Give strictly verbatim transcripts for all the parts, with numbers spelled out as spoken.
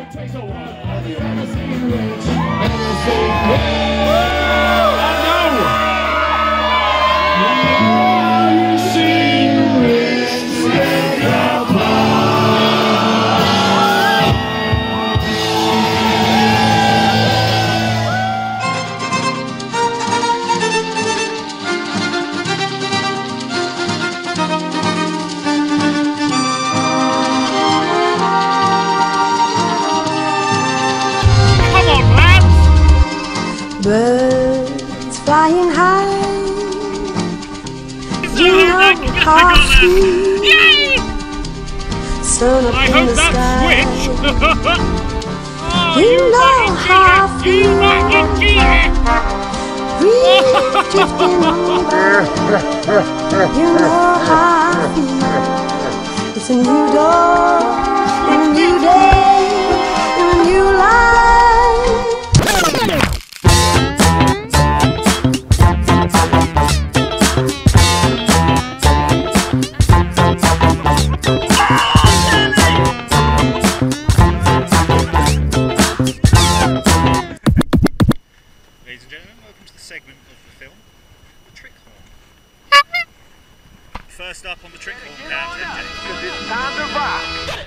takes a while. Have you ever seen Rich? Ever seen Rich? I know! Have you seen Rich in the park? Birds flying high, you know how sweet. Sun up I in hope the that sky. switch! Oh, You you know fucking how I cheater! You fucking cheater! Breeze drifting over. You know how I feel. It's a new dawn, and a new day, and a new life. Ladies and gentlemen, welcome to the segment of the film, The Trick Horn. First up on the Trick Horn, Pam M J. It's time to rock.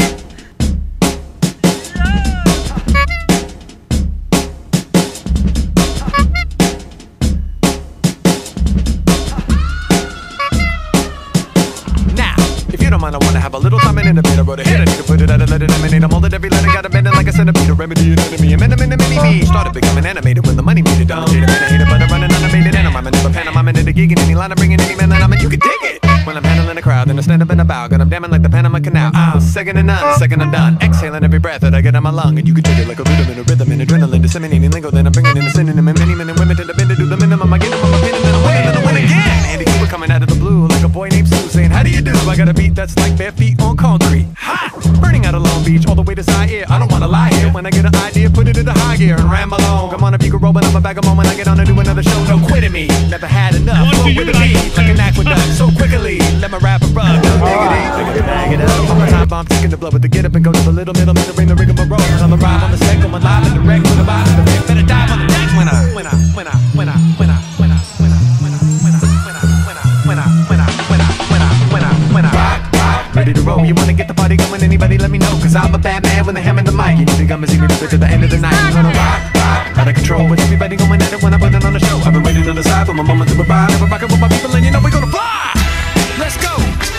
Now, if you don't mind, I wanna have a little time in the beat. I wrote a hit, I need to put it out and let it emanate. I'm all that every letter got a bending like a centipede. A remedy and enemy, a man, a man, a mini me. Started becoming animated when the money made it down. Hate it, hate it, but I'm running animated and I'm never pantomiming at a gig in any line. I'm bringing any man that I'm in, you can dig it. When I'm handling a crowd, then I stand up in a bow. Got I'm damming like the Panama Canal. I'm second to none, second I'm done. Exhaling every breath that I get on my lung. And you can take it like a rhythm and a rhythm and adrenaline. Disseminating lingo, then I'm bringing in a synonym. And many men and women tend to bend to do the minimum. I get them on my pin and then I win and then I win again. Andy Cooper coming out of the blue like a boy named Sue saying, how do you do? I got a beat that's like bare feet on concrete. Ha! Burning out of Long Beach all the way to Zaire. I don't wanna lie here. When I get an idea, put it into high gear and ram along. Come on, if you can roll, but I'm a bag of moment. I get on to do another show. No quitting me. Never had enough. What Flow do you with a like? beat like an aqueduct. So quickly, let my rap rub. No diggity, diggity, bag it up. One more time, bomb, taking the blood with the get up and go to the little middle, middle, ring the rigmarole. I'm arrive on the set, going live and direct with the bottom. The big better dive on the deck when I, when I, when I, when I, when I, when I, when I, when I, when I, when I, when I, when I, when I, when I, when I, when I, when I, rock, rock, ready to roll. You wanna get the party going? Anybody let me know? Cause I'm a bad man with a ham in the mic. You need to come and see me rip it to the end of the night. I'm gonna rock, rock, out of control with everybody going at it when I put it on the show. I've been waiting on the side for my moment to arrive. Never rocking with my people and you know we're gonna fly. Let's go.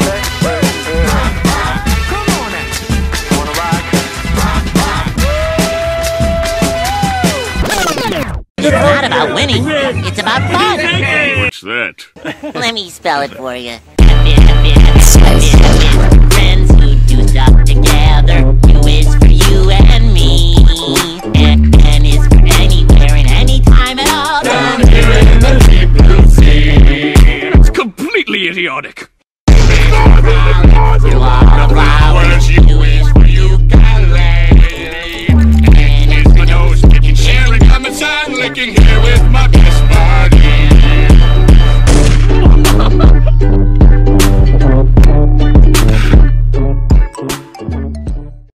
It's not about winning, it's about fun. What's that? Let me spell it for you. Friends who do stuff together. U is for you and me. N, N is for anywhere and anytime at all. Down here in the deep blue sea. It's completely idiotic. You are